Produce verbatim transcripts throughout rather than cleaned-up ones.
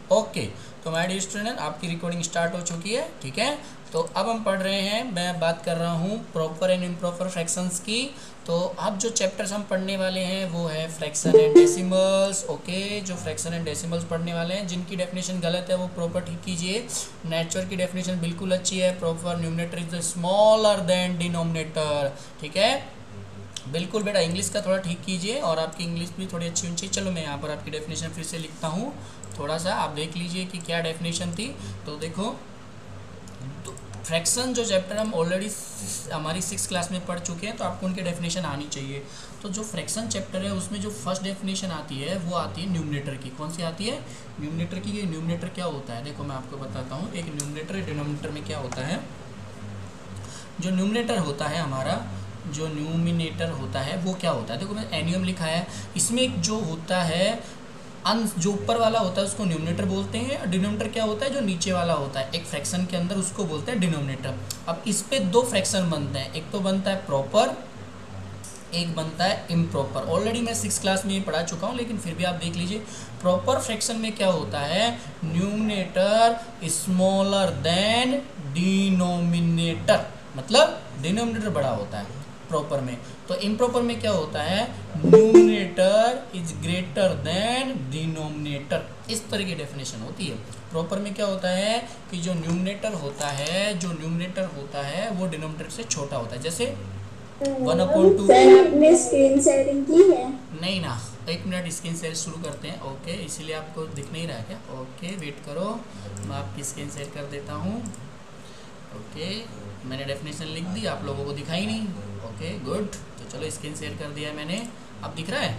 Okay, तो my dear student आपकी recording start हो चुकी है, ठीक है। तो अब हम पढ़ रहे हैं, मैं बात कर रहा हूँ प्रॉपर एंड इम्प्रॉपर फ्रैक्शंस की। तो अब जो चैप्टर्स हम पढ़ने वाले हैं वो है फ्रैक्शन एंड डेसिमल्स। ओके, जो फ्रैक्शन एंड डेसिमल्स पढ़ने वाले हैं, जिनकी डेफिनेशन गलत है वो प्रॉपर ठीक कीजिए। नेचुरल की डेफिनेशन बिल्कुल अच्छी है, proper numerator is the smaller than denominator, ठीक है। बिल्कुल बेटा, इंग्लिश का थोड़ा ठीक कीजिए और आपकी इंग्लिश भी थोड़ी अच्छी होनी चाहिए। चलो मैं यहाँ पर आपकी डेफिनेशन फिर से लिखता हूँ, थोड़ा सा आप देख लीजिए कि क्या डेफिनेशन थी। तो देखो, तो फ्रैक्शन जो चैप्टर हम ऑलरेडी हमारी सिक्स क्लास में पढ़ चुके हैं, तो आपको उनकी डेफिनेशन आनी चाहिए। तो जो फ्रैक्शन चैप्टर है उसमें जो फर्स्ट डेफिनेशन आती है वो आती है न्यूमरेटर की। कौन सी आती है? न्यूमरेटर की। ये न्यूमरेटर क्या होता है, देखो मैं आपको बताता हूँ। एक न्यूमरेटर डिनोमिनेटर में क्या होता है। जो न्यूमरेटर होता है हमारा, जो न्यूमिनेटर होता है वो क्या होता है, देखो मैं एनियम लिखा है, इसमें जो होता है अंश, जो ऊपर वाला होता है उसको न्यूमरेटर बोलते हैं। डिनोमिनेटर क्या होता है, जो नीचे वाला होता है एक फ्रैक्शन के अंदर, उसको बोलते हैं डिनोमिनेटर। अब इस पे दो फ्रैक्शन बनते हैं, एक तो बनता है प्रॉपर, एक बनता है इम्प्रॉपर। ऑलरेडी मैं सिक्स क्लास में ये पढ़ा चुका हूँ, लेकिन फिर भी आप देख लीजिए। प्रॉपर फ्रैक्शन में क्या होता है, न्यूमरेटर स्मॉलर देन डिनोमिनेटर, मतलब डिनोमिनेटर बड़ा होता है प्रॉपर में। तो इम्प्रॉपर में क्या होता है, numerator is greater than denominator. इस तरह की डेफिनेशन होती है। प्रॉपर में क्या होता है कि जो न्यूमरेटर होता है, जो न्यूमरेटर होता है वो डिनोमिनेटर से छोटा होता है। जैसे वन अपॉइंट टू। आपने स्क्रीन शेयरिंग की है? नहीं ना, एक मिनट, स्क्रीन शेयर शुरू करते हैं। ओके, इसीलिए आपको दिख नहीं रहा है क्या? ओके वेट करो, मैं आपकी स्क्रीन शेयर कर देता हूँ। ओके, मैंने डेफिनेशन लिख दी, आप लोगों को दिखाई नहीं। ओके गुड, तो चलो स्क्रीन शेयर कर दिया है मैंने। अब दिख रहा है?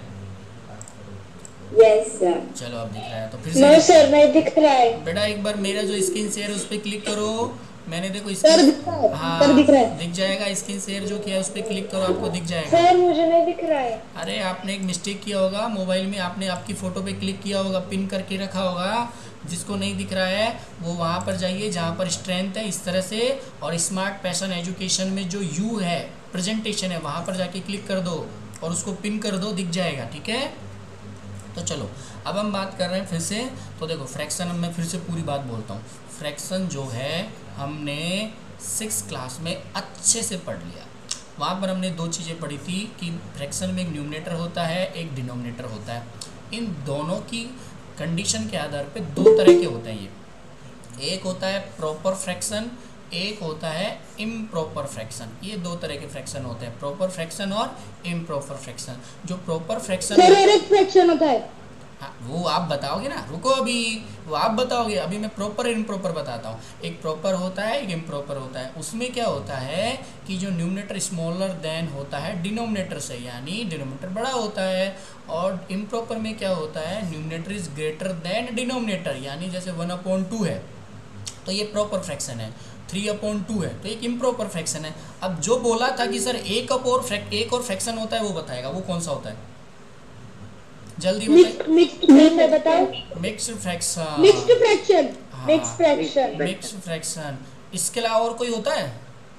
Yes sir. चलो अब दिख रहा है, तो फिर नो से सर नहीं दिख रहा है। बेटा एक बार मेरा जो स्क्रीन शेयर है उस पर क्लिक करो। मैंने देखो सर स्क्रीन, दिख रहा है, हाँ सर दिख रहा है। दिख जाएगा। स्क्रीन शेयर जो किया है उस पर क्लिक करो, आपको दिख जाएगा। सर मुझे नहीं दिख रहा है। अरे आपने एक मिस्टेक किया होगा मोबाइल में, आपने आपकी फ़ोटो पे क्लिक किया होगा, पिन करके रखा होगा। जिसको नहीं दिख रहा है वो वहाँ पर जाइए जहाँ पर स्ट्रेंथ है इस तरह से, और स्मार्ट पैशन एजुकेशन में जो यू है प्रेजेंटेशन है, वहाँ पर जाके क्लिक कर दो और उसको पिन कर दो, दिख जाएगा, ठीक है। तो चलो अब हम बात कर रहे हैं फिर से। तो देखो फ्रैक्शन, मैं फिर से पूरी बात बोलता हूँ। फ्रैक्शन जो है हमने सिक्स क्लास में अच्छे से पढ़ लिया। वहाँ पर हमने दो चीज़ें पढ़ी थी कि फ्रैक्शन में एक न्यूमरेटर होता है, एक डिनोमिनेटर होता है। इन दोनों की कंडीशन के आधार पे दो तरह के होते हैं ये। एक होता है प्रॉपर फ्रैक्शन, एक होता है इम्प्रॉपर फ्रैक्शन। ये दो तरह के फ्रैक्शन होते हैं, प्रॉपर फ्रैक्शन और इम्प्रॉपर फ्रैक्शन। जो प्रॉपर फ्रैक्शन सर एक फ्रैक्शन होता है। हाँ, वो आप बताओगे ना, रुको अभी, वो आप बताओगे, अभी मैं प्रॉपर इम्प्रॉपर बताता हूँ। एक प्रॉपर होता है, एक इम्प्रॉपर होता है। उसमें क्या होता है कि जो न्यूमरेटर स्मॉलर देन होता है डिनोमिनेटर से, यानी डिनोमिनेटर बड़ा होता है। और इम्प्रॉपर में क्या होता है, numerator is greater than denominator, यानी जैसे वन अपॉइंट टू है तो ये प्रॉपर फ्रैक्शन है, थ्री अपॉइंट टू है तो एक इम्प्रॉपर फ्रैक्शन है। अब जो बोला था कि सर एक और फ्रैक एक और फ्रैक्शन होता है, वो बताएगा वो कौन सा होता है, जल्दी बताइए। मिक्स्ड बताओ। Mixed fraction. Mixed fraction. हाँ, मिक्स्ड फ्रैक्शन। Mixed fraction. इसके अलावा और कोई होता है,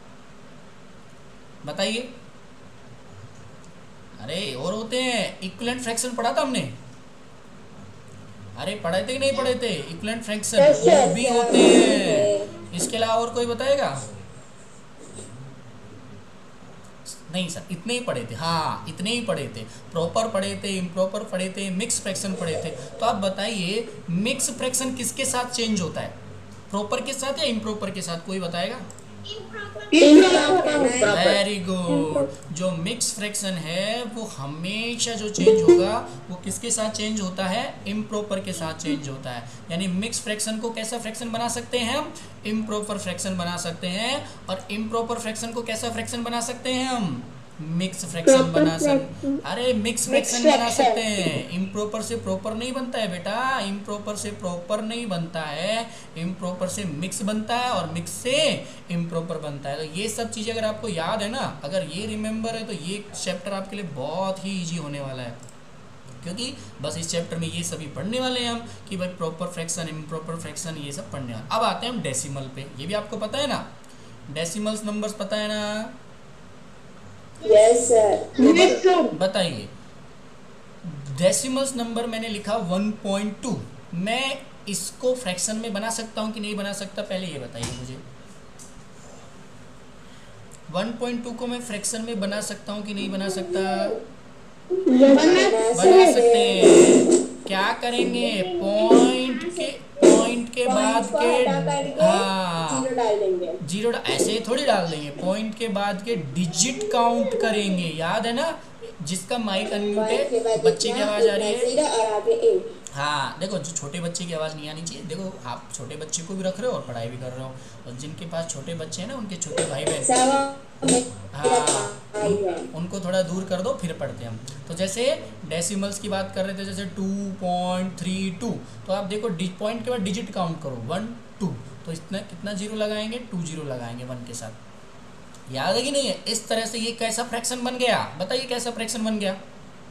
बताइए। अरे और होते हैं, इक्विवेलेंट फ्रैक्शन पढ़ा था हमने। अरे पढ़े थे कि नहीं पढ़े थे? इक्विवेलेंट फ्रैक्शन वो भी होते हैं। इसके अलावा और कोई बताएगा? नहीं सर, इतने ही पढ़े थे। हाँ इतने ही पढ़े थे, प्रॉपर पढ़े थे, इम्प्रॉपर पढ़े थे, मिक्स फ्रैक्शन पढ़े थे। तो आप बताइए मिक्स फ्रैक्शन किसके साथ चेंज होता है, प्रॉपर के साथ या इम्प्रॉपर के साथ, कोई बताएगा? Very good. जो मिक्स फ्रैक्शन है वो हमेशा जो चेंज होगा वो किसके साथ चेंज होता है, इम्प्रॉपर के साथ चेंज होता है। यानी मिक्स फ्रैक्शन को कैसा फ्रैक्शन बना सकते हैं हम, इम्प्रॉपर फ्रैक्शन बना सकते हैं। और इम्प्रॉपर फ्रैक्शन को कैसा फ्रैक्शन बना सकते हैं हम, मिक्स फ्रैक्शन बना सकते। अरे मिक्स फ्रैक्शन बना सकते हैं। इम्प्रॉपर से प्रॉपर नहीं बनता है बेटा, इम्प्रॉपर से प्रॉपर नहीं बनता है, इम्प्रॉपर से मिक्स बनता है और मिक्स से इम्प्रॉपर बनता है। तो ये सब चीज़ें अगर आपको याद है ना, अगर ये रिमेंबर है, तो ये चैप्टर आपके लिए बहुत ही ईजी होने वाला है। क्योंकि बस इस चैप्टर में ये सभी पढ़ने वाले हैं हम कि भाई प्रॉपर फ्रैक्शन, इम्प्रॉपर फ्रैक्शन, ये सब पढ़ने वाले। अब आते हैं हम डेसिमल पे। ये भी आपको पता है ना, डेसिमल्स नंबर्स पता है ना? Yes sir. बताइए, डेसिमल्स नंबर मैंने लिखा वन पॉइंट टू। मैं इसको फ्रैक्शन में बना सकता हूँ कि नहीं बना सकता, पहले ये बताइए मुझे। वन पॉइंट टू को मैं फ्रैक्शन में बना सकता हूँ कि नहीं बना सकता? बना सकते हैं। क्या करेंगे, पॉइंट के पॉइंट के बाद के हाँ जीरो ऐसे थोड़ी डाल देंगे, पॉइंट के बाद के डिजिट काउंट करेंगे, याद है ना? जिसका माइक अनम्यूट है, बच्चे की आवाज आ रही है? हाँ देखो, जो छोटे बच्चे की आवाज़ नहीं आनी चाहिए। देखो आप छोटे बच्चे को भी रख रहे हो और पढ़ाई भी कर रहे हो, और जिनके पास छोटे बच्चे हैं ना, उनके छोटे भाई बहन, हाँ उन, उनको थोड़ा दूर कर दो, फिर पढ़ते हैं हम। तो जैसे डेसिमल्स की बात कर रहे थे, जैसे टू पॉइंट थ्री टू, तो आप देखो पॉइंट के बाद डिजिट काउंट करो, वन टू, तो इतना कितना जीरो लगाएंगे, टू जीरो लगाएंगे वन के साथ। याद है कि नहीं है? इस तरह से ये कैसा फ्रैक्शन बन गया, बताइए कैसा फ्रैक्शन बन गया?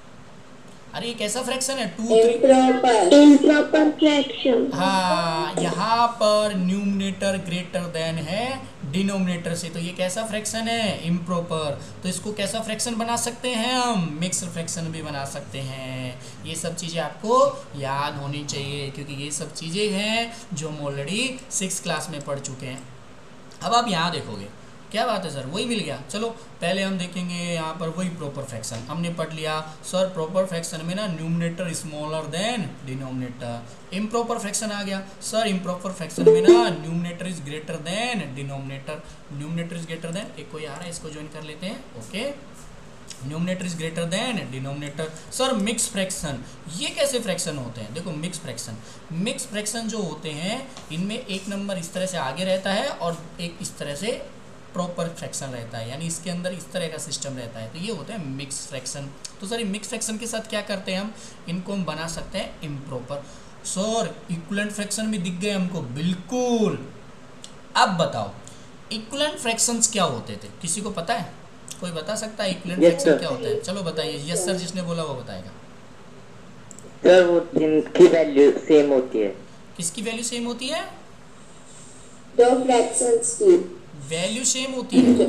अरे ये कैसा फ्रैक्शन है? Two three improper fraction. हाँ, यहाँ पर न्यूमरेटर ग्रेटर देन है डिनोमिनेटर से, तो ये कैसा फ्रैक्शन है? इम्प्रॉपर। तो इसको कैसा फ्रैक्शन बना सकते हैं हम? मिक्स्ड फ्रैक्शन भी बना सकते हैं। ये सब चीज़ें आपको याद होनी चाहिए, क्योंकि ये सब चीज़ें हैं जो हम ऑलरेडी सिक्स क्लास में पढ़ चुके हैं। अब आप यहाँ देखोगे, क्या बात है सर, वही मिल गया। चलो पहले हम देखेंगे यहाँ पर वही प्रॉपर फ्रैक्शन हमने पढ़ लिया। सर प्रॉपर फ्रैक्शन में ना numerator smaller than denominator. Improper fraction आ गया सर, इम्प्रॉपर फ्रैक्शन में ना numerator is greater than denominator. Numerator is greater than, एक कोई आ रहा है, इसको ज्वाइन कर लेते हैं। Okay, numerator is greater than denominator. Sir mix fraction, ये कैसे फ्रैक्शन होते हैं? देखो मिक्स फ्रैक्शन, मिक्स फ्रैक्शन जो होते हैं, इनमें एक नंबर इस तरह से आगे रहता है और एक इस तरह से प्रॉपर फ्रैक्शन रहता है, यानी इसके अंदर इस तरह का सिस्टम रहता है, तो ये होता है मिक्स फ्रैक्शन। तो सर मिक्स फ्रैक्शन के साथ क्या करते हैं हम? इनको हम बना सकते हैं इम्प्रॉपर। सर इक्विवेलेंट फ्रैक्शन भी दिख गए हमको, बिल्कुल। अब बताओ इक्विवेलेंट फ्रैक्शंस क्या होते थे, किसी को पता है? कोई बता सकता है इक्विवेलेंट फ्रैक्शन क्या होता है? चलो बताइए। यस सर, जिसने बोला वो बताएगा। सर वो जिनकी वैल्यू सेम होती है। किसकी वैल्यू सेम होती है? दो फ्रैक्शंस की वैल्यू सेम होती है?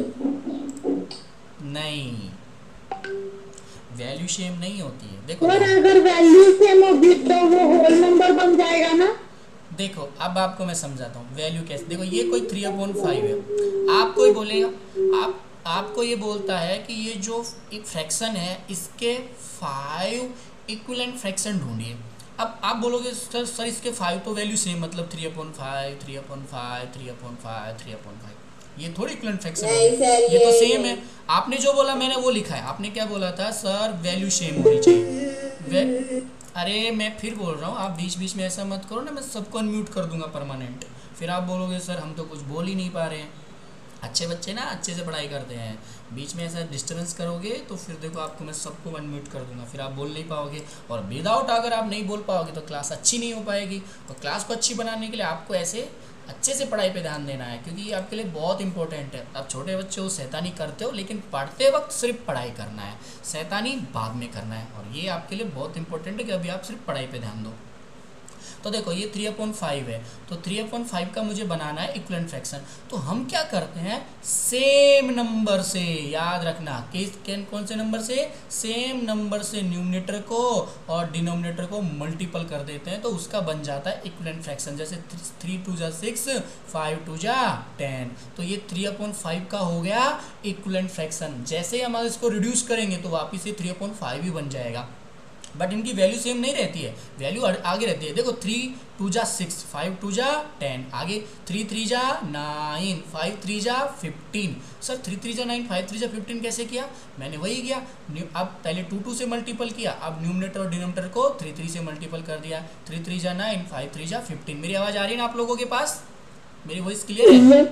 नहीं, वैल्यू सेम नहीं होती है। देखो और अगर वैल्यू सेम होगी तो वो होल नंबर बन जाएगा ना? देखो अब आपको मैं समझाता हूँ वैल्यू कैसे। देखो ये कोई थ्री अपॉन फाइव है, आप कोई बोलेगा, आप आपको ये बोलता है कि ये जो एक फ्रैक्शन है इसके फाइव इक्विवेलेंट फ्रैक्शन ढूंढिए। अब आप बोलोगे सर सर इसके फाइव तो वैल्यू सेम, मतलब three upon five, three upon five, three upon five, three upon five, ये थोड़ी इक्विवेलेंट फ्रैक्शन है, ये तो सेम है। आपने जो बोला मैंने वो लिखा है। आपने क्या बोला था? सर वैल्यू सेम होनी चाहिए। अरे मैं फिर बोल रहा हूँ, आप बीच बीच में ऐसा मत करो ना, मैं सबको अनम्यूट कर दूंगा परमानेंट। फिर आप बोलोगे सर हम तो कुछ बोल ही नहीं पा रहे हैं। अच्छे बच्चे ना अच्छे से पढ़ाई करते हैं, बीच में ऐसा डिस्टर्बेंस करोगे तो फिर देखो आपको मैं सबको अनम्यूट कर दूंगा, फिर आप बोल नहीं पाओगे। और विदाउट अगर आप नहीं बोल पाओगे तो क्लास अच्छी नहीं हो पाएगी। और क्लास को अच्छी बनाने के लिए आपको ऐसे अच्छे से पढ़ाई पे ध्यान देना है, क्योंकि ये आपके लिए बहुत इंपॉर्टेंट है। आप छोटे बच्चे हो, शैतानी करते हो, लेकिन पढ़ते वक्त सिर्फ पढ़ाई करना है, शैतानी बाद में करना है। और ये आपके लिए बहुत इंपॉर्टेंट है कि अभी आप सिर्फ पढ़ाई पे ध्यान दो। तो देखो ये थ्री अपॉन फाइव है, तो थ्री अपॉन फाइव का मुझे बनाना है इक्विवेलेंट फ्रैक्शन। तो हम क्या करते हैं, सेम नंबर से, याद रखना किस कौन से नंबर से, सेम नंबर से न्यूमरेटर को और डिनोमिनेटर को मल्टीपल कर देते हैं, तो उसका बन जाता है इक्विवेलेंट फ्रैक्शन। जैसे थ्री टू जा सिक्स, फाइव टू जा टेन, तो ये थ्री अपॉन फाइव का हो गया इक्विवेलेंट फ्रैक्शन। जैसे ही हम इसको रिड्यूस करेंगे तो वापिस ये थ्री अपॉन फाइव ही बन जाएगा, बट इनकी वैल्यू सेम नहीं रहती है, वैल्यू आगे रहती है। देखो थ्री टू जा सिक्स, फाइव टू जा टेन, आगे थ्री थ्री जा नाइन, फाइव थ्री जा फिफ्टीन। सर थ्री थ्री जा नाइन, फाइव थ्री जा फिफ्टीन कैसे किया? मैंने वही किया, अब पहले टू टू से मल्टीपल किया, अब न्यूमरेटर और डिनोमिनेटर को थ्री थ्री से मल्टीपल कर दिया। थ्री थ्री जा नाइन, फाइव थ्री जा फिफ्टीन। मेरी आवाज़ आ रही है ना आप लोगों के पास? मेरी वॉइस क्लियर है?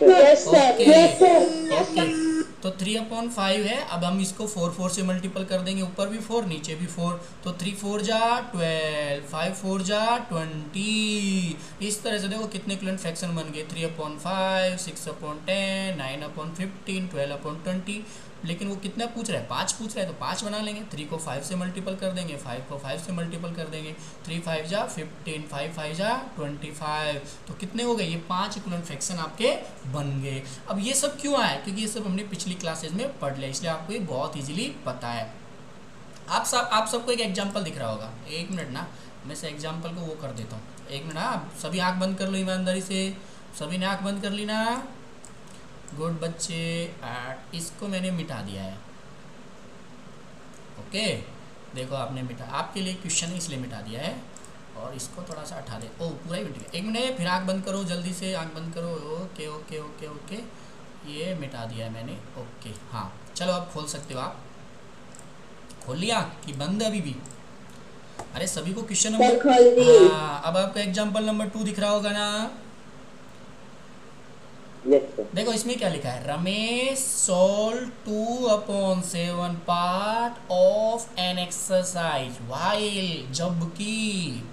Okay okay. तो थ्री अपॉन फाइव है, अब हम इसको फोर फोर से मल्टीपल कर देंगे, ऊपर भी फोर नीचे भी फोर, तो थ्री फोर जा ट्वेल्व, फाइव फोर जा ट्वेंटी। इस तरह से देखो कितने इक्विवेलेंट फ्रैक्शन बन गए, three upon five, six upon ten, nine upon fifteen, twelve upon twenty. लेकिन वो कितना पूछ रहा है? पाँच पूछ रहा है, तो पाँच बना लेंगे। थ्री को फाइव से मल्टीपल कर देंगे, फाइव को फाइव से मल्टीपल कर देंगे, थ्री फाइव जा फिफ्टीन, फाइव फाइव जा ट्वेंटी फाइव। तो कितने हो गए? ये पाँच इक्विवेलेंट फ्रैक्शन आपके बन गए। अब ये सब क्यों आया? क्योंकि ये सब हमने पिछली क्लासेज में पढ़ लिया, इसलिए आपको ये बहुत ईजिली पता है। आप सब आप सबको एक एग्जाम्पल दिख रहा होगा, एक मिनट ना मैं से एग्जाम्पल को वो कर देता हूँ। एक मिनट, हाँ सभी आंख बंद कर लो ईमानदारी से, सभी ने आंख बंद कर ली ना, गुड बच्चे। आठ इसको मैंने मिटा दिया है, ओके देखो आपने मिटा, आपके लिए क्वेश्चन इसलिए मिटा दिया है, और इसको थोड़ा सा हटा दे। ओ पूरा ही मिट गया, एक मिनट फिर आंख बंद करो जल्दी से, आंख बंद करो। ओके ओके ओके ओके ये मिटा दिया है मैंने, ओके हाँ चलो अब खोल सकते हो आप। खोल लिया कि बंद है अभी भी? अरे सभी को क्वेश्चन नंबर, हाँ अब आपको एग्जाम्पल नंबर टू दिख रहा होगा ना। Yes, sir. देखो इसमें क्या लिखा है, Ramesh solve two upon seven part of an exercise while, जबकि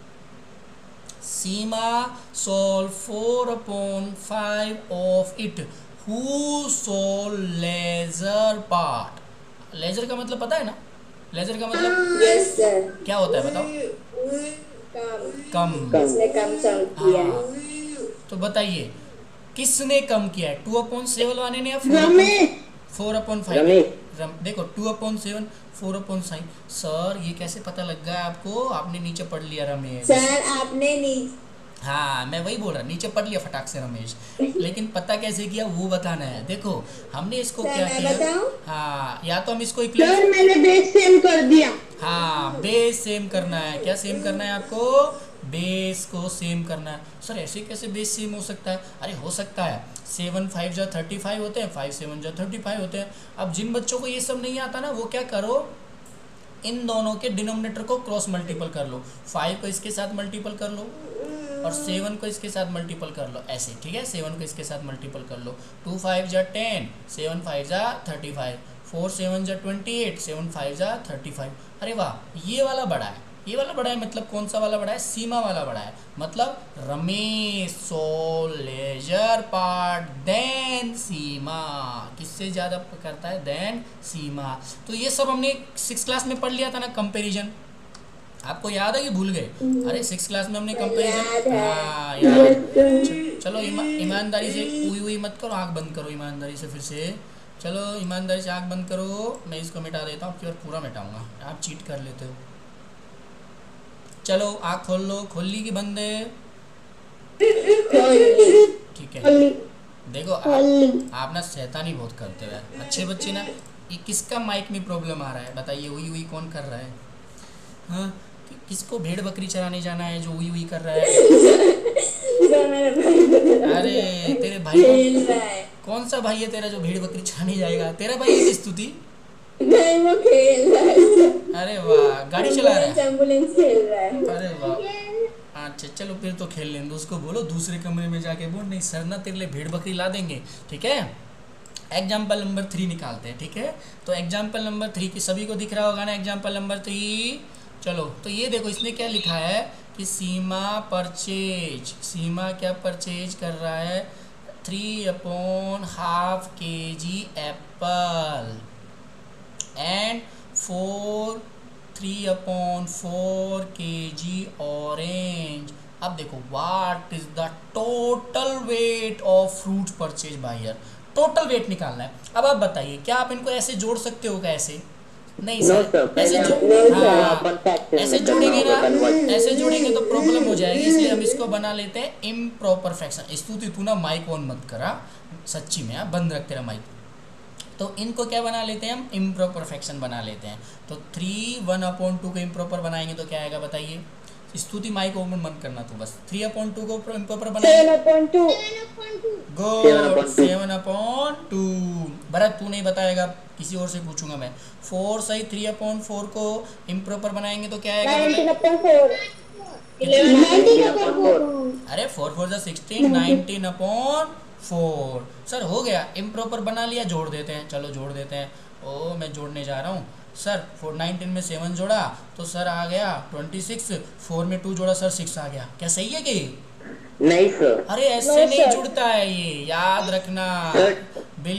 Seema solve four upon five of it, who solve larger part. Larger का मतलब पता है ना, लेजर का मतलब यस सर, क्या होता है बताओ? कम, कम। इसने कम सॉल्व किया है। हाँ, तो बताइए किसने कम किया है, टू अपॉन सेवन वाले ने या फोर अपॉन फाइव? देखो two upon seven, four upon five. Sir ये कैसे पता लग गया आपको? आपने नीचे पढ़ लिया रमेश। सर आपने नीचे, हाँ मैं वही बोल रहा, नीचे पढ़ लिया फटाक से रमेश, लेकिन पता कैसे किया वो बताना है। देखो हमने इसको सर क्या मैं किया, बताऊं? हाँ या तो हम इसको सर मैंने बेस सेम कर दिया। हाँ बेस सेम करना है। क्या सेम करना है आपको? बेस को सेम करना है। सर ऐसे कैसे बेस सेम हो सकता है? अरे हो सकता है, सेवन फाइव जा थर्टी फाइव होते हैं, फाइव सेवन जा थर्टी फाइव होते हैं। अब जिन बच्चों को ये सब नहीं आता ना वो क्या करो, इन दोनों के डिनोमिनेटर को क्रॉस मल्टीपल कर लो, फाइव को इसके साथ मल्टीपल कर लो और सेवन को इसके साथ मल्टीपल कर लो, ऐसे ठीक है। सेवन को इसके साथ मल्टीपल कर लो, टू फाइव जा टेन, सेवन फाइव जा थर्टी फाइव, फोर सेवन जा ट्वेंटी एट, सेवन फाइव जा थर्टी फाइव। अरे वाह ये वाला बड़ा है, ये वाला बड़ा है, मतलब कौन सा वाला बड़ा है? सीमा वाला बड़ा है। मतलब Ramesh solve larger part than Seema, किससे ज़्यादा करता है? देन सीमा। तो ये सब हमने सिक्स क्लास में पढ़ लिया था ना, कंपैरिजन। आपको याद है कि भूल गए? अरे सिक्स क्लास में हमने कंपैरिजन, हाँ याद। चलो ईमा, ईमानदारी से उई उई मत करो, आँख बंद करो ईमानदारी से फिर से। चलो ईमानदारी से आँख बंद करो, मैं इसको मिटा देता हूँ फिर पूरा मिटाऊंगा, आप चीट कर लेते हो। चलो आँख खोल लो, खोल ली कि बंद है? ठीक है। देखो आप, आप ना शैतानी बहुत करते हो यार, अच्छे बच्चे ना। ये किसका माइक में प्रॉब्लम आ रहा है बताइए? उई उई कौन कर रहा है? हाँ कि, किसको भेड़ बकरी चराने जाना है जो उई उई कर रहा है? अरे तेरे भाई को, कौन सा भाई है तेरा जो भेड़ बकरी चराने जाएगा? तेरा भाई है स्तुति? नहीं वो खेल रहा है। अरे वाह गाड़ी चला रहा है, एम्बुलेंस खेल रहा है। अरे वाह अच्छा चलो फिर तो खेल लेंगे, उसको बोलो दूसरे कमरे में जाके बोल, नहीं सर ना तेरे लिए भेड़ बकरी ला देंगे, ठीक है। एग्जाम्पल नंबर थ्री निकालते हैं, ठीक है। तो एग्जाम्पल नंबर थ्री की सभी को दिख रहा होगा ना, एग्जाम्पल नंबर थ्री। चलो तो ये देखो इसने क्या लिखा है कि सीमा परचेज, सीमा क्या परचेज कर रहा है? Three upon half K G apple and four three upon four K G orange. अब देखो what is the total weight of fruit purchase by her, total weight निकालना है। अब आप बताइए क्या आप इनको ऐसे जोड़ सकते हो क्या? ऐसे नहीं सर, no, sir, ऐसे जो हाँ, ऐसे जोड़ेंगे ना, ऐसे जोड़ेंगे तो प्रॉब्लम हो जाएगी, इसलिए हम इसको बना लेते हैं इम्प्रॉपर फ्रैक्शन। स्तुति तू ना माइक ऑन मत करा, सच्ची में आप बंद रख तेरा माइक। तो इनको क्या बना लेते हैं हम? इम्प्रॉपर फ्रैक्शन बना लेते हैं। तो थ्री वन अपॉन टू को इम्प्रॉपर बनाएंगे तो क्या आएगा बताइए? स्तुति माइक ओपन बंद करना तो बस। थ्री अपॉन टू को इम्प्रॉपर बनाएंगे, good, seven upon two. Bharat तू नहीं बताएगा, किसी और से पूछूंगा मैं। फोर सही, थ्री अपॉन फोर को इम्प्रॉपर बनाएंगे तो क्या आएगा? अरे फोर फोर जा sixteen, nineteen upon four. Sir हो गया, इम्प्रॉपर बना लिया, जोड़ देते हैं। चलो जोड़ देते हैं। ओ मैं जोड़ने जा रहा हूँ सर। फोर नाइनटीन में सेवन जोड़ा तो सर आ गया ट्वेंटी सिक्स, फोर में टू जोड़ा सर सिक्स आ गया। क्या सही है कि नहीं सर? अरे ऐसे नहीं जुड़ता है ये, याद रखना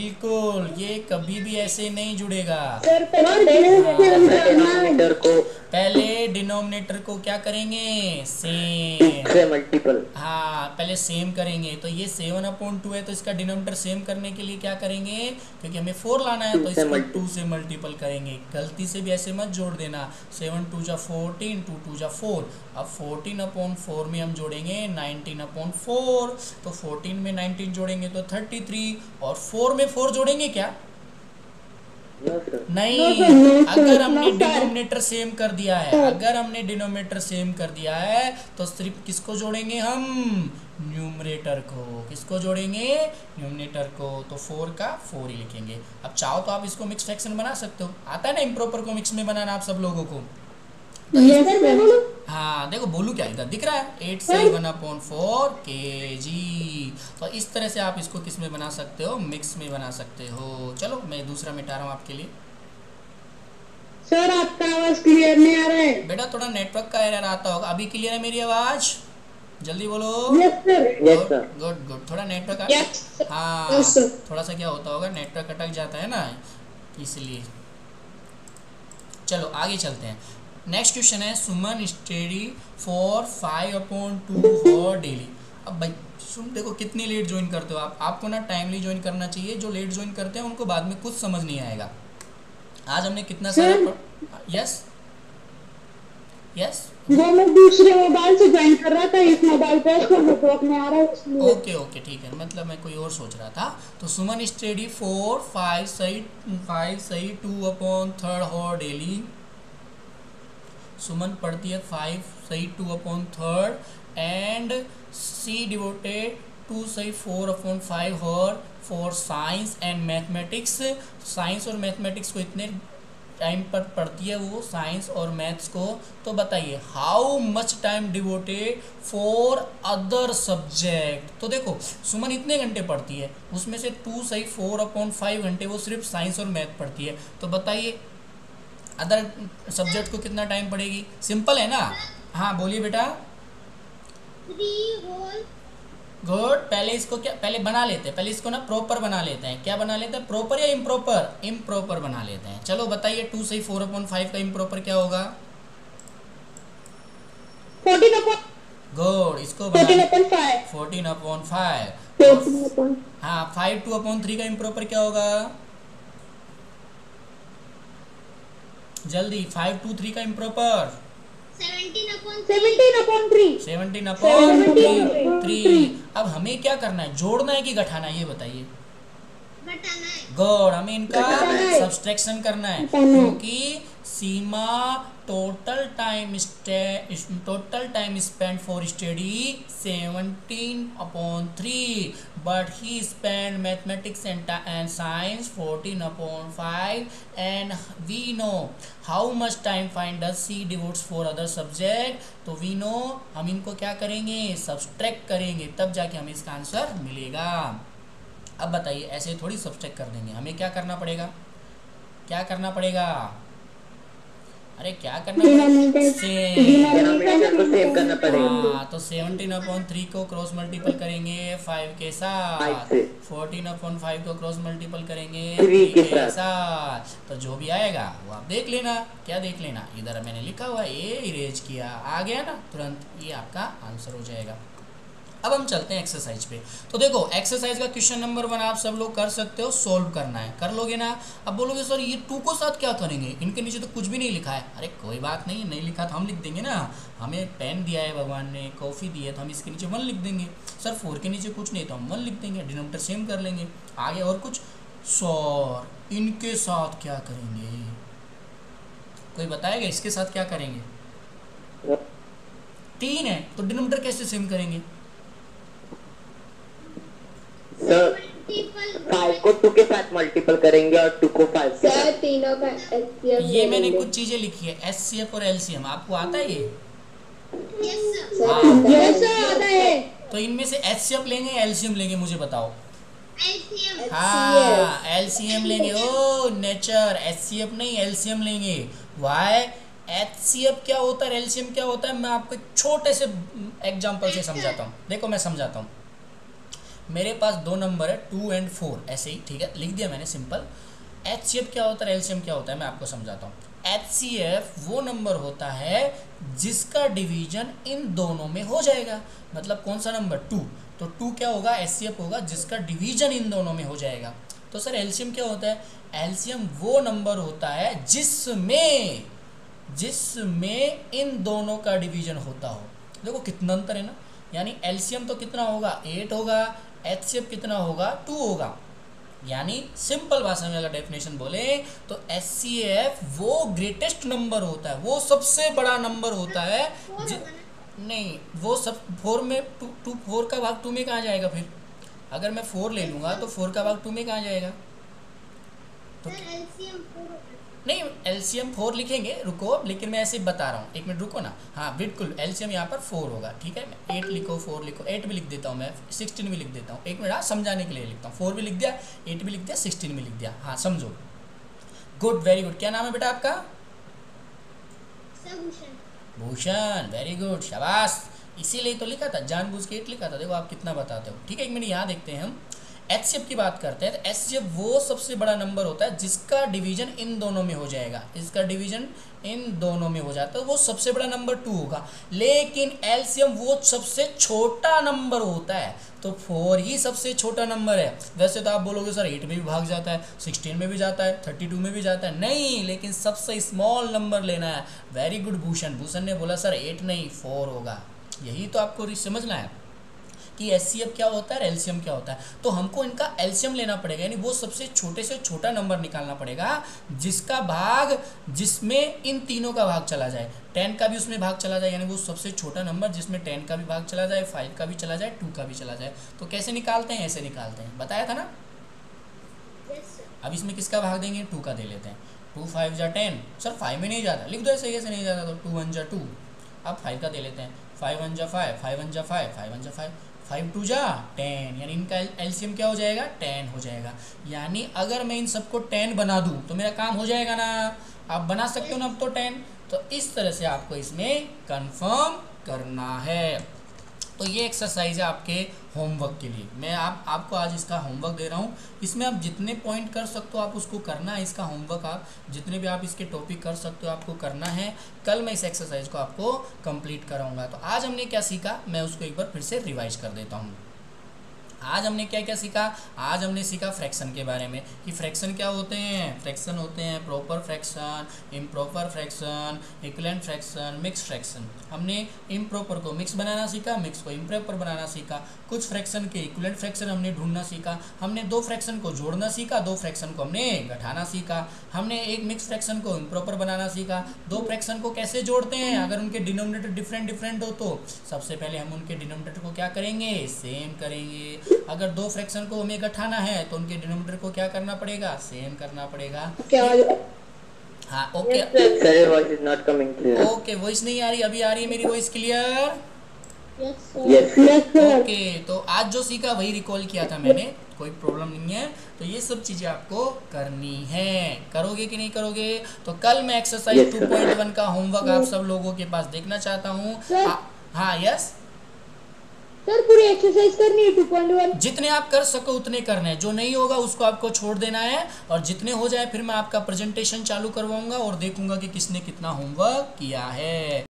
बिल्कुल, ये कभी भी ऐसे नहीं जुड़ेगा। डिनोमिनेटर को पहले डिनोमिनेटर को क्या करेंगे, सेम से मल्टीपल। हाँ पहले सेम करेंगे। तो ये सेवन अपॉन टू है तो इसका डिनोमिनेटर सेम करने के लिए क्या करेंगे, क्योंकि हमें फोर लाना है तो इसको टू से मल्टीपल करेंगे। गलती से भी ऐसे मत जोड़ देना, सेवन टू जा फोर्टीन, टू टू जा फोर। अब फोर्टीन अपॉन फोर में हम जोड़ेंगे नाइनटीन अपॉन फोर, तो फोर्टीन में नाइनटीन जोड़ेंगे तो थर्टी थ्री, और फोर में फोर जोड़ेंगे क्या, नहीं। अगर हमने डिनोमिनेटर सेम कर दिया है, अगर हमने डिनोमिनेटर सेम कर दिया है तो सिर्फ किसको जोड़ेंगे हम, न्यूमरेटर को। किसको जोड़ेंगे, न्यूमरेटर को। तो फोर का फोर ही लिखेंगे। अब चाहो तो आप इसको मिक्स फ्रैक्शन बना सकते हो, आता है ना इम्प्रॉपर को मिक्स में बनाना आप सब लोगों को। हाँ देखो बोलू क्या इधर दिख रहा है, एट से वन अपॉन फोर के जी। तो इस तरह से आप इसको किस में बना सकते हो, मिक्स में बना सकते हो। चलो मैं दूसरा मिटा रहा हूँ आपके लिए। सर आपका आवाज क्लियर नहीं आ रहा है। बेटा थोड़ा नेटवर्क का एरर आता होगा, अभी क्लियर है मेरी आवाज, जल्दी बोलो। Yes sir. Yes sir. Good good, थोड़ा नेटवर्क Yes, sir. हाँ Yes, sir. थोड़ा सा क्या होता होगा, नेटवर्क अटक जाता है ना, इसलिए। चलो आगे चलते हैं। नेक्स्ट क्वेश्चन है, Suman study for five upon two hour daily. अब भाई सुन देखो कितनी लेट ज्वाइन करते हो आप, आपको ना टाइमली ज्वाइन करना चाहिए। जो लेट ज्वाइन करते हैं उनको बाद में कुछ समझ नहीं आएगा। आज हमने कितना सारा, यस यस वो मैं दूसरे मोबाइल से ज्वाइन कर रहा था, इस मोबाइल पे उसको नेटवर्क नहीं आ रहा है इसलिए। ओके ओके ठीक है, मतलब मैं कोई और सोच रहा था। तो सुमन स्टडी फोर फाइव सही फाइव सही two upon third hour daily. Suman पढ़ती है फाइव सही two upon third and she devoted to सही four upon five hour for science and mathematics. Science और मैथमेटिक्स को इतने टाइम पर पढ़ती है वो, साइंस और मैथ्स को। तो बताइए how much time devoted for other subject. तो देखो सुमन इतने घंटे पढ़ती है, उसमें से टू सही फोर अपॉन फाइव घंटे वो सिर्फ साइंस और मैथ पढ़ती है। तो बताइए अदर सब्जेक्ट को कितना टाइम पढ़ेगी। सिंपल है ना। हाँ बोलिए बेटा। गुड, पहले इसको क्या पहले बना लेते हैं, पहले इसको ना प्रॉपर बना लेते हैं। क्या बना लेते हैं, प्रॉपर या इम्प्रॉपर, इम्प्रॉपर बना लेते हैं। चलो बताइए टू से फोर अपॉन फाइव का इम्प्रॉपर क्या होगा, फोर्टीन अपॉन गुड, इसको फोर्टीन बना upon five fourteen upon five. Fourteen upon हाँ फाइव टू अपॉन थ्री का इम्प्रॉपर क्या होगा, जल्दी, फाइव टू थ्री का improper seventeen upon three seventeen upon three. अब हमें क्या करना है, जोड़ना है कि घटाना है, ये बताइए। गुड, हमें इनका सब्सट्रैक्शन करना है, क्योंकि Seema total time total time spend for study seventeen upon three, but he spend mathematics and and science fourteen upon five, and we know how much time find the she devotes for other subject. तो we know हम इनको क्या करेंगे, subtract करेंगे, तब जाके हमें इसका आंसर मिलेगा। अब बताइए ऐसे थोड़ी सब्सट्रैक्ट कर देंगे, हमें क्या करना पड़ेगा, क्या करना पड़ेगा, अरे क्या करना पड़ेगा, सेम करना पड़ेगा। हाँ तो सेवनटीन अपॉन थ्री को क्रॉस मल्टीपल करेंगे फाइव के साथ, फोर्टीन अपॉन फाइव को क्रॉस मल्टीपल करेंगे थ्री के साथ। तो जो भी आएगा वो आप देख लेना। क्या देख लेना, इधर मैंने लिखा हुआ ए इरेज किया, आ गया ना तुरंत, ये आपका आंसर हो जाएगा। अब हम चलते हैं एक्सरसाइज पे। तो देखो एक्सरसाइज का क्वेश्चन नंबर वन आप सब लोग कर सकते हो, सोल्व करना है, कर लोगे ना। अब बोलोगे सर ये टू को साथ क्या करेंगे, इनके नीचे तो कुछ भी नहीं लिखा है। अरे कोई बात नहीं, नहीं लिखा तो हम लिख देंगे ना, हमें पेन दिया है भगवान ने, कॉफ़ी दी है, तो हम इसके नीचे वन लिख देंगे। सर फोर के नीचे कुछ नहीं तो हम वन लिख देंगे, डिनोमिनेटर सेम कर लेंगे। आगे और कुछ, सर इनके साथ क्या करेंगे, कोई बताएगा इसके साथ क्या करेंगे। तीन है तो डिनोमिनेटर कैसे सेम करेंगे, सर फाइव को टू के साथ मल्टीपल करेंगे और टू को फाइव से। सर तीनों का एचसीएफ ये मैंने कुछ चीजें लिखी है, एचसीएफ और एलसीएम, आपको आता है ये? यस सर आता है। तो इनमें से एचसीएफ लेंगे एलसीएम लेंगे, मुझे बताओ। एलसीएम हाँ एलसीएम लेंगे, ओ नेचर, एचसीएफ नहीं एलसीएम लेंगे। वाई, एचसीएफ क्या होता है, एलसीएम क्या होता है, मैं आपको एक छोटे से एग्जांपल से समझाता हूँ। देखो मैं समझाता हूँ, मेरे पास दो नंबर है टू एंड फोर, ऐसे ही ठीक है, लिख दिया मैंने सिंपल। एचसीएफ क्या होता है, एलसीएम क्या होता है, मैं आपको समझाता हूँ। एच सी एफ वो नंबर होता है जिसका डिवीजन इन दोनों में हो जाएगा। मतलब कौन सा नंबर, टू, तो टू क्या होगा, एच सी एफ होगा जिसका डिवीजन इन दोनों में हो जाएगा। तो सर एलसीएम क्या होता है, एलसीएम वो नंबर होता है जिसमें जिसमें इन दोनों का डिवीजन होता हो। देखो कितना अंतर है ना, यानी एलसीएम तो कितना होगा, एट होगा, एचसीएफ कितना होगा, टू होगा। यानी सिंपल भाषा में अगर डेफिनेशन बोले तो एच सी एफ वो ग्रेटेस्ट नंबर होता है, वो सबसे बड़ा नंबर होता है। नहीं, वो सब फोर में टू टू फोर का भाग टू में कहाँ जाएगा फिर? अगर मैं फोर ले लूँगा तो फोर का भाग टू में कहाँ जाएगा? तो नहीं, एलसीएम फोर लिखेंगे, रुको, लेकिन मैं ऐसे बता रहा हूँ, एक मिनट रुको ना। हाँ बिल्कुल, एलसीएम यहाँ पर फोर होगा, ठीक है। मैं एट लिखो, फोर लिखो, एट भी लिख देता हूँ, मैं सिक्सटीन भी लिख देता हूँ। एक मिनट, हाँ समझाने के लिए लिखता हूँ। फोर भी लिख दिया, एट भी लिख दिया, सिक्सटीन भी लिख दिया। हाँ समझो, गुड, वेरी गुड। क्या नाम है बेटा आपका? भूषण, वेरी गुड, शाबाश। इसीलिए तो लिखा था, जानबूझ के एट लिखा था। देखो आप कितना बताते हो, ठीक है। एक मिनट यहाँ देखते हैं हम, एचसीएफ की बात करते हैं। तो एचसीएफ वो सबसे बड़ा नंबर होता है जिसका डिवीजन इन दोनों में हो जाएगा, इसका डिवीजन इन दोनों में हो जाता है, वो सबसे बड़ा नंबर टू होगा। लेकिन एलसीएम वो सबसे छोटा नंबर होता है, तो फोर ही सबसे छोटा नंबर है। वैसे तो आप बोलोगे सर एट में भी भाग जाता है, सिक्सटीन में भी जाता है, थर्टी टू में भी जाता है, नहीं, लेकिन सबसे स्मॉल नंबर लेना है। वेरी गुड भूषण, भूषण ने बोला सर एट नहीं फोर होगा। यही तो आपको समझना है कि एचसीएफ क्या होता है, एलसीएम क्या होता है। तो हमको इनका एलसीएम लेना पड़ेगा, यानी वो सबसे छोटे से छोटा नंबर निकालना पड़ेगा जिसका भाग, जिसमें इन तीनों का भाग चला जाए, टेन का भी उसमें भाग चला जाए, यानी वो सबसे छोटा नंबर जिसमें टेन का भी भाग चला जाए, फाइव का भी चला जाए, टू का भी चला जाए। तो कैसे निकालते हैं, ऐसे निकालते हैं, बताया था ना। अब इसमें किसका भाग देंगे, टू का दे लेते हैं। टू फाइव जा टेन, सर फाइव में नहीं जाता, लिख दो ऐसे, ऐसे नहीं जाता, तो टू वन जा टू। अब फाइव का दे लेते हैं, फाइव वन जा फाइव, फाइव वन जा फाइव, फाइव वन जा फाइव, फाइव टू जा टेन, यानी इनका एलसीएम क्या हो जाएगा, टेन हो जाएगा। यानी अगर मैं इन सबको टेन बना दूं तो मेरा काम हो जाएगा ना। आप बना सकते हो ना अब तो टेन। तो इस तरह से आपको इसमें कंफर्म करना है। तो ये एक्सरसाइज है आपके होमवर्क के लिए। मैं आप आपको आज इसका होमवर्क दे रहा हूँ, इसमें आप जितने पॉइंट कर सकते हो आप उसको करना है। इसका होमवर्क आप जितने भी आप इसके टॉपिक कर सकते हो आपको करना है। कल मैं इस एक्सरसाइज को आपको कंप्लीट कराऊंगा। तो आज हमने क्या सीखा, मैं उसको एक बार फिर से रिवाइज कर देता हूँ। आज हमने क्या क्या सीखा, आज हमने सीखा फ्रैक्शन के बारे में कि फ्रैक्शन क्या होते हैं। फ्रैक्शन होते हैं proper fraction, improper fraction, equivalent fraction, mix fraction. हमने इम्प्रॉपर को मिक्स बनाना सीखा, मिक्स को इम्प्रॉपर बनाना सीखा। कुछ फ्रैक्शन के इक्विवेलेंट फ्रैक्शन हमने ढूंढना सीखा। हमने दो फ्रैक्शन को जोड़ना सीखा, दो फ्रैक्शन को हमने घटाना सीखा। हमने एक मिक्स फ्रैक्शन को इम्प्रॉपर बनाना सीखा। दो फ्रैक्शन को कैसे जोड़ते हैं, अगर उनके डिनोमिनेटर डिफरेंट डिफरेंट हो तो सबसे पहले हम उनके डिनोमिनेटर को क्या करेंगे, सेम करेंगे। अगर दो फ्रैक्शन को हमें घटाना है तो उनके डिनोमिनेटर को क्या करना पड़ेगा, सेम करना पड़ेगा। हाँ okay, sir voice is not coming clear. Okay, voice नहीं आ रही, अभी आ रही है मेरी voice clear? Yes sir. Okay, तो आज जो सीखा वही रिकॉल किया था मैंने, कोई प्रॉब्लम नहीं है। तो ये सब चीजें आपको करनी है, करोगे कि नहीं करोगे? तो कल मैं एक्सरसाइज टू पॉइंट वन का होमवर्क आप सब लोगों के पास देखना चाहता हूँ। हाँ यस सर, पूरी एक्सरसाइज करनी है टू पॉइंट वन। जितने आप कर सको उतने करने हैं, जो नहीं होगा उसको आपको छोड़ देना है। और जितने हो जाए फिर मैं आपका प्रेजेंटेशन चालू करवाऊंगा और देखूंगा कि किसने कितना होमवर्क किया है।